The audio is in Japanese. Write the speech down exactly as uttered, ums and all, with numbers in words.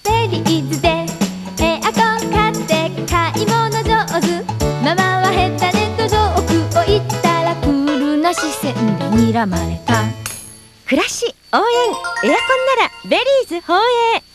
ベリーズでエアコン買って買い物上手。ママはヘッダネットジョークを言ったらクールな視線で睨まれた。 暮らし応援エアコンならベリーズ放映。